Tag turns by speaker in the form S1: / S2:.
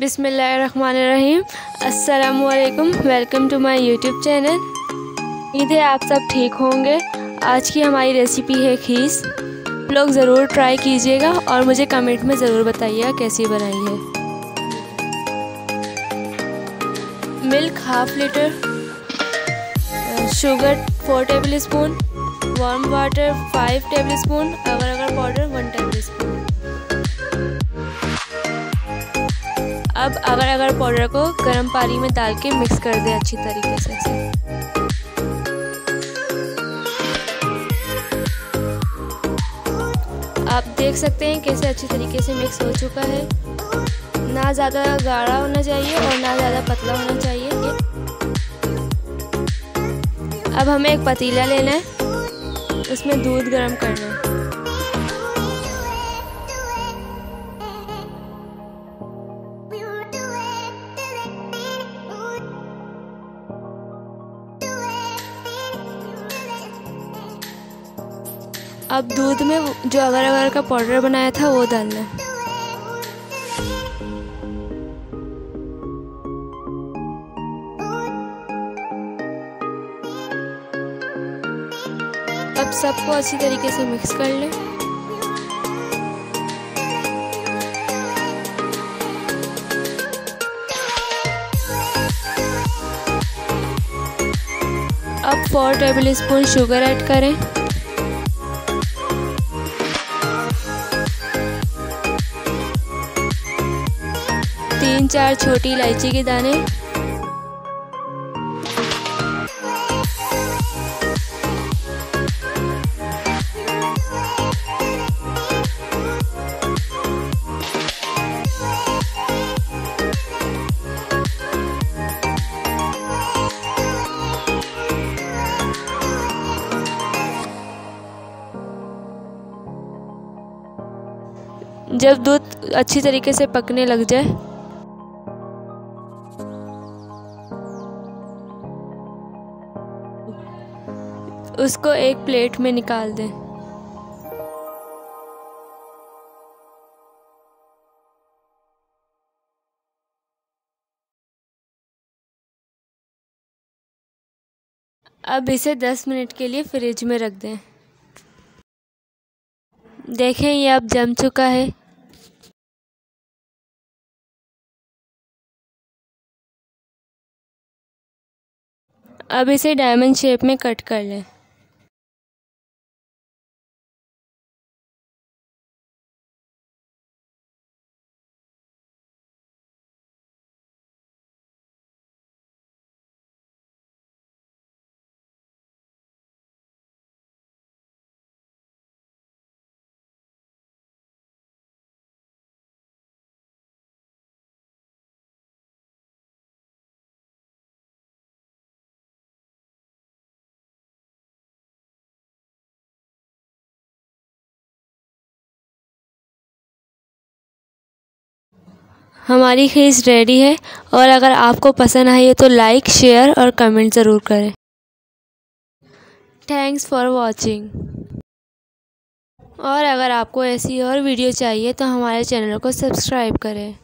S1: बिस्मिल्लाहिर्रहमानिर्रहीम। अस्सलामुअलैकुम। Welcome to my YouTube channel. उम्मीद है आप सब ठीक होंगे। आज की हमारी रेसिपी है खीस। लोग ज़रूर ट्राई कीजिएगा और मुझे कमेंट में ज़रूर बताइएगा कैसी बनाई है। Milk ½ litre, sugar 4 tablespoon, warm water 5 tablespoon, agar agar powder 1 table spoon. अब अगर अगर पाउडर को गर्म पानी में डाल के मिक्स कर दें अच्छी तरीके से। आप देख सकते हैं कैसे अच्छी तरीके से मिक्स हो चुका है। ना ज़्यादा गाढ़ा होना चाहिए और ना ज़्यादा पतला होना चाहिए। अब हमें एक पतीला लेना है, उसमें दूध गर्म करना है। अब दूध में जो अगर अगर का पाउडर बनाया था वो डालना है। अब सबको अच्छी तरीके से मिक्स कर लें। अब 4 टेबल स्पून शुगर ऐड करें। तीन 4 छोटी इलायची के दाने, जब दूध अच्छी तरीके से पकने लग जाए उसको एक प्लेट में निकाल दें। अब इसे 10 मिनट के लिए फ्रिज में रख दें। देखें ये अब जम चुका है। अब इसे डायमंड शेप में कट कर लें। हमारी खीस रेडी है और अगर आपको पसंद आई है तो लाइक, शेयर और कमेंट ज़रूर करें। Thanks for watching. और अगर आपको ऐसी और वीडियो चाहिए तो हमारे चैनल को सब्सक्राइब करें।